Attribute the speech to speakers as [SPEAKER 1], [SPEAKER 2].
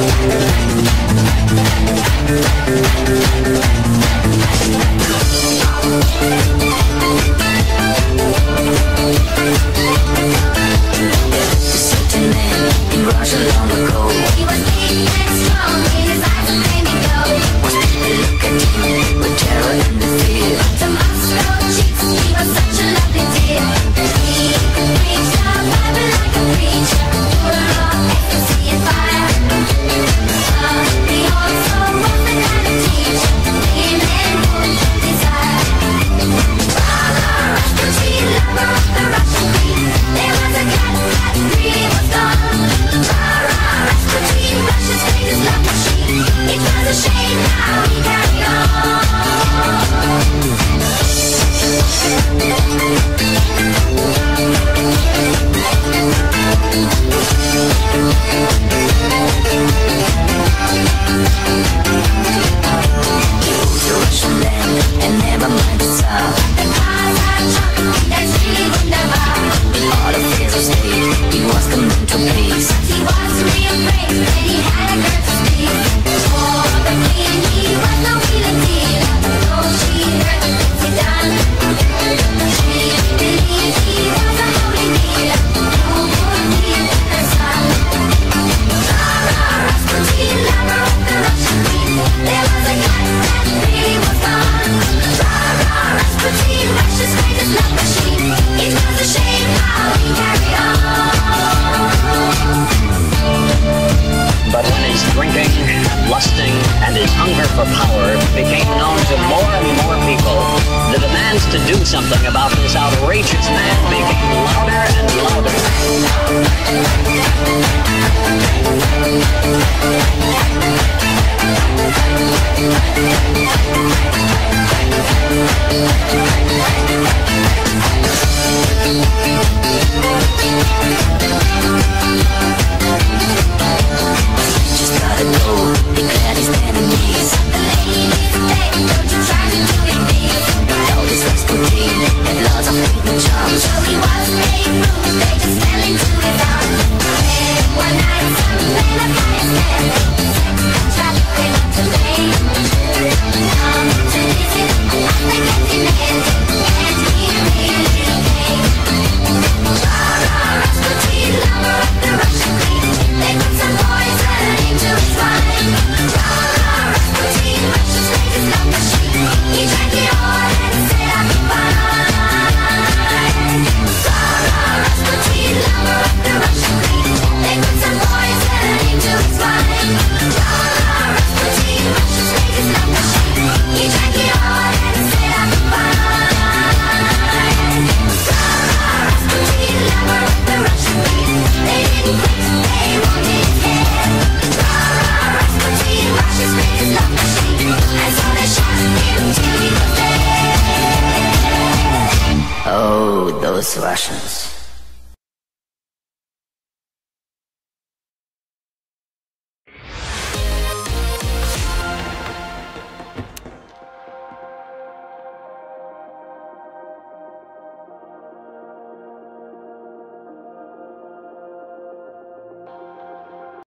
[SPEAKER 1] Certain man in Russia long ago, he was big and strong, in his eyes and made me go. Was people look at him with terror and the fear. The Moscow cheeks, he was such a lovely dear. He could preach the Bible like a preacher, full of ecstasy and fire. He also was the kind of teacher women would desire. Rasputin, lover of the Russian queen. There was a cat that really was gone. Rasputin, Russia's greatest love machine. It was a shame how he carried on. He ruled the Russian land and never mind the Tsar. And cars are truck, that's really wunderbar. In all affairs of state, he was the man to please. He was real brave and he had a girl to speak. For the queen, he was no wheeler dealer. No, she heard the things he done. She believed he was a holy dealer who would give her son. Rasputin, lover of the Russian queen. There was a cat that really was gone. Rasputin, Russia's greatest love machine. It was a shame how he carried on.
[SPEAKER 2] But when his drinking, lusting, and his hunger for power became known to more and more people, the demands to do something about this outrageous man became louder and louder.
[SPEAKER 1] Just gotta go, declared his enemies. The ladies beg, don't you try to do it big. All this Rasputin had lots of hidden charms. So he was brave, rude, they just fell into his arms. And one night some men of high standing tried to bring him to fame. Come to visit after getting ended, and he really came. Rasputin, lover of the Russian queen. They put some poison into his wine. Rasputin, Russia's greatest love machine. He drank it all and said I'm fine. Rasputin, lover of the Russian queen. They put some poison into his wine. Rasputin, Russia's greatest love machine. He drank it all and said I'm fine. Rasputin, lover of the Russian queen. They didn't quit, they wanted his head. Rasputin, Russia's greatest love machine. And so they shot him till he was dead. Oh, those Russians.